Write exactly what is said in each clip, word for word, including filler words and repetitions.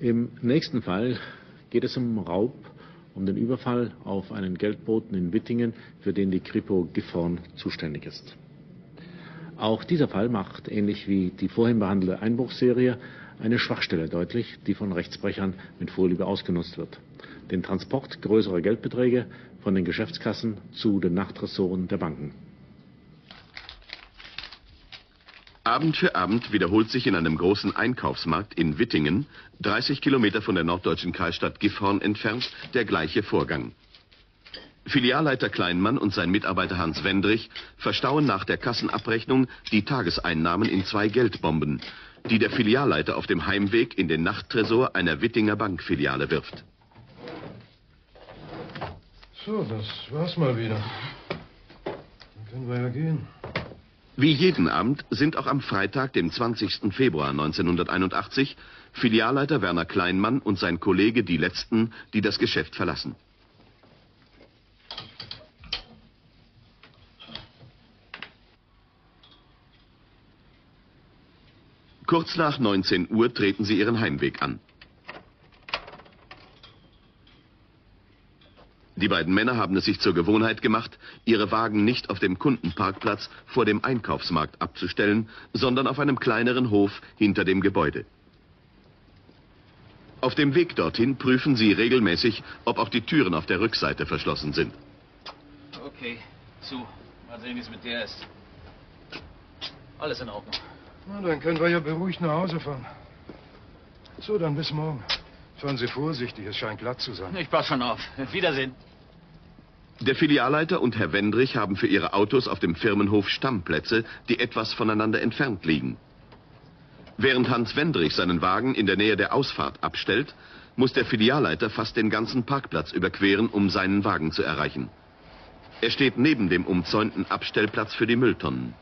Im nächsten Fall geht es um Raub, um den Überfall auf einen Geldboten in Wittingen, für den die Kripo Gifhorn zuständig ist. Auch dieser Fall macht, ähnlich wie die vorhin behandelte Einbruchsserie, eine Schwachstelle deutlich, die von Rechtsbrechern mit Vorliebe ausgenutzt wird: den Transport größerer Geldbeträge von den Geschäftskassen zu den Nachtressoren der Banken. Abend für Abend wiederholt sich in einem großen Einkaufsmarkt in Wittingen, dreißig Kilometer von der norddeutschen Kreisstadt Gifhorn entfernt, der gleiche Vorgang. Filialleiter Kleinmann und sein Mitarbeiter Hans Wendrich verstauen nach der Kassenabrechnung die Tageseinnahmen in zwei Geldbomben, die der Filialleiter auf dem Heimweg in den Nachttresor einer Wittinger Bankfiliale wirft. So, das war's mal wieder. Dann können wir ja gehen. Wie jeden Abend sind auch am Freitag, dem zwanzigsten Februar neunzehnhunderteinundachtzig, Filialleiter Werner Kleinmann und sein Kollege die Letzten, die das Geschäft verlassen. Kurz nach neunzehn Uhr treten sie ihren Heimweg an. Die beiden Männer haben es sich zur Gewohnheit gemacht, ihre Wagen nicht auf dem Kundenparkplatz vor dem Einkaufsmarkt abzustellen, sondern auf einem kleineren Hof hinter dem Gebäude. Auf dem Weg dorthin prüfen sie regelmäßig, ob auch die Türen auf der Rückseite verschlossen sind. Okay, zu. Mal sehen, wie es mit der ist. Alles in Ordnung. Na, dann können wir ja beruhigt nach Hause fahren. So, dann bis morgen. Fahren Sie vorsichtig, es scheint glatt zu sein. Ich pass schon auf. Wiedersehen. Der Filialleiter und Herr Wendrich haben für ihre Autos auf dem Firmenhof Stammplätze, die etwas voneinander entfernt liegen. Während Hans Wendrich seinen Wagen in der Nähe der Ausfahrt abstellt, muss der Filialleiter fast den ganzen Parkplatz überqueren, um seinen Wagen zu erreichen. Er steht neben dem umzäunten Abstellplatz für die Mülltonnen.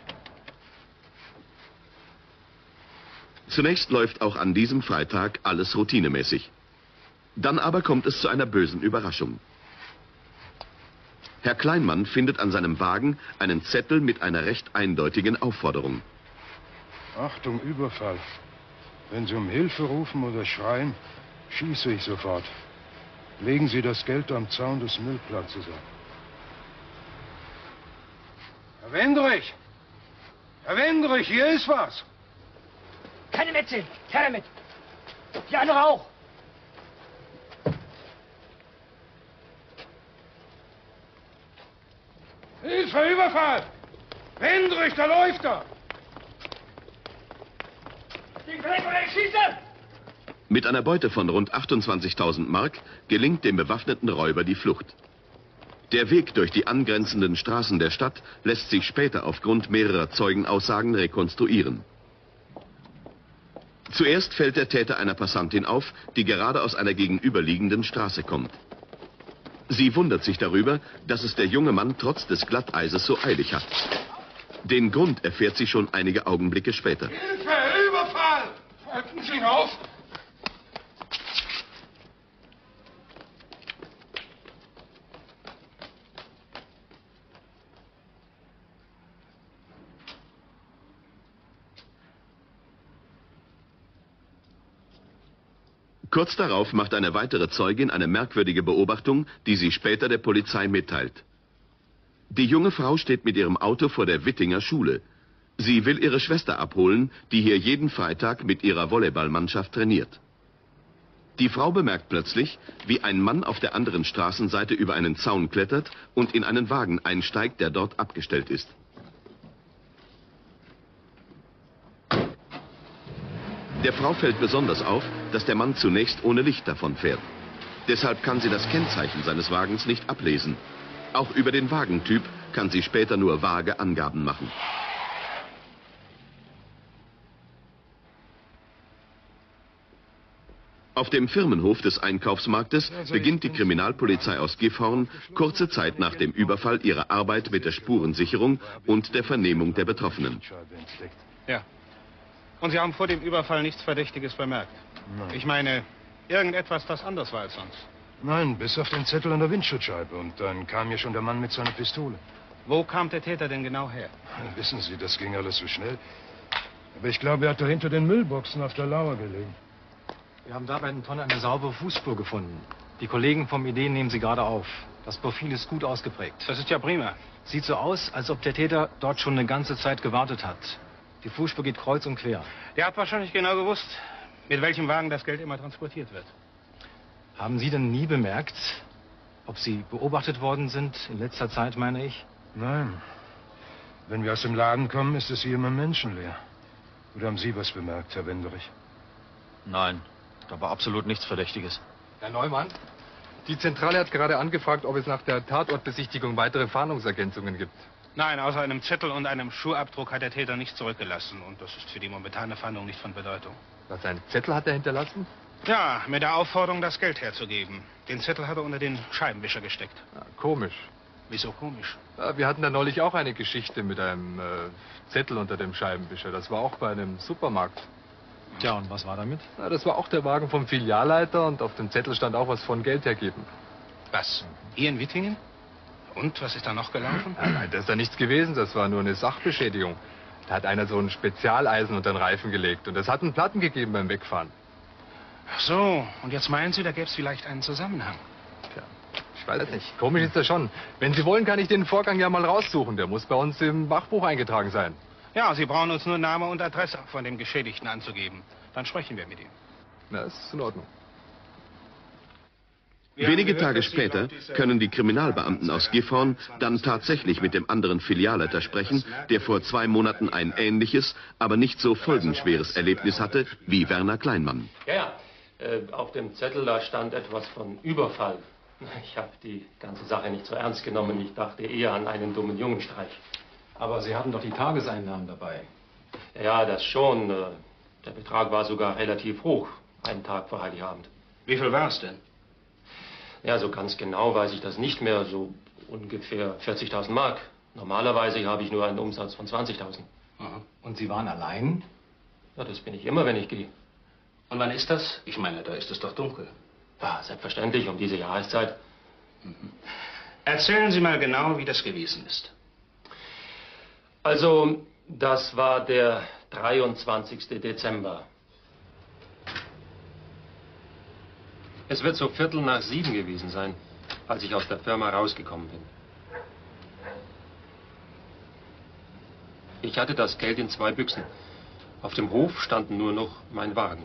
Zunächst läuft auch an diesem Freitag alles routinemäßig. Dann aber kommt es zu einer bösen Überraschung. Herr Kleinmann findet an seinem Wagen einen Zettel mit einer recht eindeutigen Aufforderung. Achtung, Überfall. Wenn Sie um Hilfe rufen oder schreien, schieße ich sofort. Legen Sie das Geld am Zaun des Müllplatzes ab. Herr Wendrich! Herr Wendrich, hier ist was! Keine Mädchen! Her damit! Die andere auch! Hilfe, Überfall! Wendrich, da läuft er! Den Weg oder ich schieße! Mit einer Beute von rund achtundzwanzigtausend Mark gelingt dem bewaffneten Räuber die Flucht. Der Weg durch die angrenzenden Straßen der Stadt lässt sich später aufgrund mehrerer Zeugenaussagen rekonstruieren. Zuerst fällt der Täter einer Passantin auf, die gerade aus einer gegenüberliegenden Straße kommt. Sie wundert sich darüber, dass es der junge Mann trotz des Glatteises so eilig hat. Den Grund erfährt sie schon einige Augenblicke später. Hilfe, Überfall! Halten Sie ihn auf! Kurz darauf macht eine weitere Zeugin eine merkwürdige Beobachtung, die sie später der Polizei mitteilt. Die junge Frau steht mit ihrem Auto vor der Wittinger Schule. Sie will ihre Schwester abholen, die hier jeden Freitag mit ihrer Volleyballmannschaft trainiert. Die Frau bemerkt plötzlich, wie ein Mann auf der anderen Straßenseite über einen Zaun klettert und in einen Wagen einsteigt, der dort abgestellt ist. Der Frau fällt besonders auf, dass der Mann zunächst ohne Licht davonfährt. Deshalb kann sie das Kennzeichen seines Wagens nicht ablesen. Auch über den Wagentyp kann sie später nur vage Angaben machen. Auf dem Firmenhof des Einkaufsmarktes beginnt die Kriminalpolizei aus Gifhorn kurze Zeit nach dem Überfall ihre Arbeit mit der Spurensicherung und der Vernehmung der Betroffenen. Ja. Und Sie haben vor dem Überfall nichts Verdächtiges bemerkt? Nein. Ich meine, irgendetwas, das anders war als sonst? Nein, bis auf den Zettel an der Windschutzscheibe. Und dann kam hier schon der Mann mit seiner Pistole. Wo kam der Täter denn genau her? Wissen Sie, das ging alles so schnell. Aber ich glaube, er hat da hinter den Müllboxen auf der Lauer gelegen. Wir haben da bei den Tonnen eine saubere Fußspur gefunden. Die Kollegen vom I D nehmen sie gerade auf. Das Profil ist gut ausgeprägt. Das ist ja prima. Sieht so aus, als ob der Täter dort schon eine ganze Zeit gewartet hat. Die Fußspur geht kreuz und quer. Der hat wahrscheinlich genau gewusst, mit welchem Wagen das Geld immer transportiert wird. Haben Sie denn nie bemerkt, ob Sie beobachtet worden sind, in letzter Zeit, meine ich? Nein. Wenn wir aus dem Laden kommen, ist es hier immer menschenleer. Oder haben Sie was bemerkt, Herr Wenderich? Nein, da war absolut nichts Verdächtiges. Herr Neumann, die Zentrale hat gerade angefragt, ob es nach der Tatortbesichtigung weitere Fahndungsergänzungen gibt. Nein, außer einem Zettel und einem Schuhabdruck hat der Täter nichts zurückgelassen. Und das ist für die momentane Fahndung nicht von Bedeutung. Was, einen Zettel hat er hinterlassen? Ja, mit der Aufforderung, das Geld herzugeben. Den Zettel hat er unter den Scheibenwischer gesteckt. Ja, komisch. Wieso komisch? Ja, wir hatten da neulich auch eine Geschichte mit einem äh, Zettel unter dem Scheibenwischer. Das war auch bei einem Supermarkt. Tja, und was war damit? Ja, das war auch der Wagen vom Filialleiter und auf dem Zettel stand auch was von Geld hergeben. Was? Hier in Wittingen? Und, was ist da noch gelaufen? Ja, nein, das ist da nichts gewesen. Das war nur eine Sachbeschädigung. Da hat einer so ein Spezialeisen unter den Reifen gelegt. Und es hat einen Platten gegeben beim Wegfahren. Ach so, und jetzt meinen Sie, da gäbe es vielleicht einen Zusammenhang? Tja, ich weiß nicht. Komisch ist das schon. Wenn Sie wollen, kann ich den Vorgang ja mal raussuchen. Der muss bei uns im Wachbuch eingetragen sein. Ja, Sie brauchen uns nur Name und Adresse von dem Geschädigten anzugeben. Dann sprechen wir mit ihm. Na, das ist in Ordnung. Wenige Tage später können die Kriminalbeamten aus Gifhorn dann tatsächlich mit dem anderen Filialleiter sprechen, der vor zwei Monaten ein ähnliches, aber nicht so folgenschweres Erlebnis hatte wie Werner Kleinmann. Ja, ja. Äh, auf dem Zettel, da stand etwas von Überfall. Ich habe die ganze Sache nicht so ernst genommen. Ich dachte eher an einen dummen Jungenstreich. Aber Sie hatten doch die Tageseinnahmen dabei. Ja, das schon. Äh, der Betrag war sogar relativ hoch, einen Tag vor Heiligabend. Wie viel war es denn? Ja, so ganz genau weiß ich das nicht mehr. So ungefähr vierzigtausend Mark. Normalerweise habe ich nur einen Umsatz von zwanzigtausend. Und Sie waren allein? Ja, das bin ich immer, wenn ich gehe. Und wann ist das? Ich meine, da ist es doch dunkel. Ja, selbstverständlich, um diese Jahreszeit. Mhm. Erzählen Sie mal genau, wie das gewesen ist. Also, das war der dreiundzwanzigste Dezember. Es wird so Viertel nach sieben gewesen sein, als ich aus der Firma rausgekommen bin. Ich hatte das Geld in zwei Büchsen. Auf dem Hof standen nur noch mein Wagen.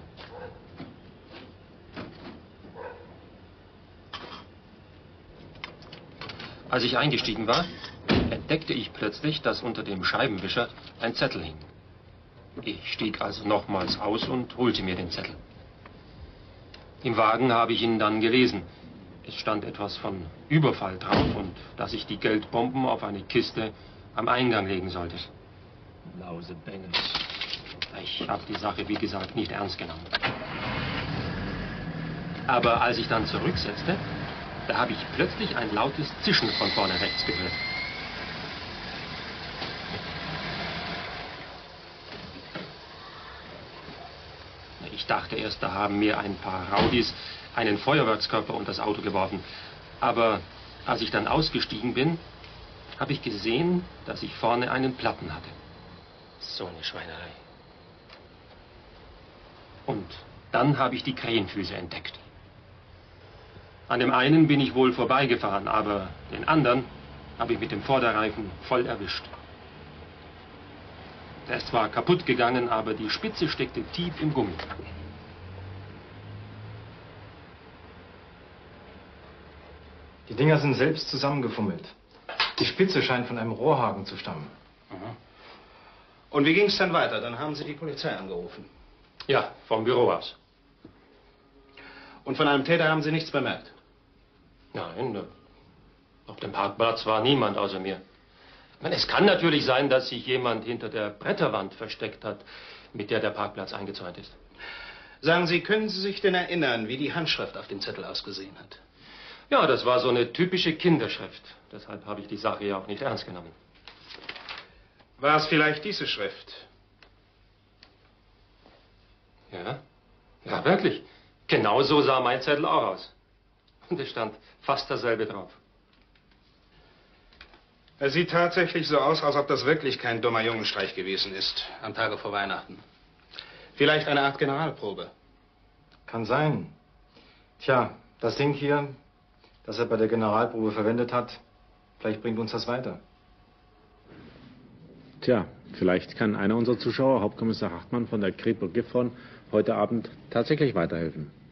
Als ich eingestiegen war, entdeckte ich plötzlich, dass unter dem Scheibenwischer ein Zettel hing. Ich stieg also nochmals aus und holte mir den Zettel. Im Wagen habe ich ihn dann gelesen. Es stand etwas von Überfall drauf und dass ich die Geldbomben auf eine Kiste am Eingang legen sollte. Lausebengel. Ich habe die Sache, wie gesagt, nicht ernst genommen. Aber als ich dann zurücksetzte, da habe ich plötzlich ein lautes Zischen von vorne rechts gehört. Ich dachte erst, da haben mir ein paar Raudis einen Feuerwerkskörper unter das Auto geworfen. Aber als ich dann ausgestiegen bin, habe ich gesehen, dass ich vorne einen Platten hatte. So eine Schweinerei. Und dann habe ich die Krähenfüße entdeckt. An dem einen bin ich wohl vorbeigefahren, aber den anderen habe ich mit dem Vorderreifen voll erwischt. Der ist zwar kaputt gegangen, aber die Spitze steckte tief im Gummi. Die Dinger sind selbst zusammengefummelt. Die Spitze scheint von einem Rohrhaken zu stammen. Aha. Und wie ging es dann weiter? Dann haben Sie die Polizei angerufen. Ja, vom Büro aus. Und von einem Täter haben Sie nichts bemerkt? Nein, auf dem Parkplatz war niemand außer mir. Ich meine, es kann natürlich sein, dass sich jemand hinter der Bretterwand versteckt hat, mit der der Parkplatz eingezäunt ist. Sagen Sie, können Sie sich denn erinnern, wie die Handschrift auf dem Zettel ausgesehen hat? Ja, das war so eine typische Kinderschrift. Deshalb habe ich die Sache ja auch nicht ernst genommen. War es vielleicht diese Schrift? Ja, ja, wirklich. Genau so sah mein Zettel auch aus. Und es stand fast dasselbe drauf. Es sieht tatsächlich so aus, als ob das wirklich kein dummer Jungenstreich gewesen ist, am Tage vor Weihnachten. Vielleicht eine Art Generalprobe. Kann sein. Tja, das Ding hier, das er bei der Generalprobe verwendet hat, vielleicht bringt uns das weiter. Tja, vielleicht kann einer unserer Zuschauer, Hauptkommissar Hartmann von der Kripo Gifhorn, heute Abend tatsächlich weiterhelfen.